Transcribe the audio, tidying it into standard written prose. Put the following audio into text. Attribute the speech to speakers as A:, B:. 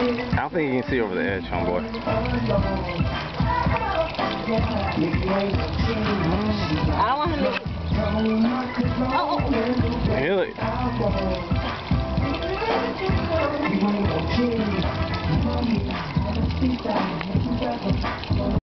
A: I don't think you can see over the edge, homeboy.
B: I don't want him to... Oh.
A: Really?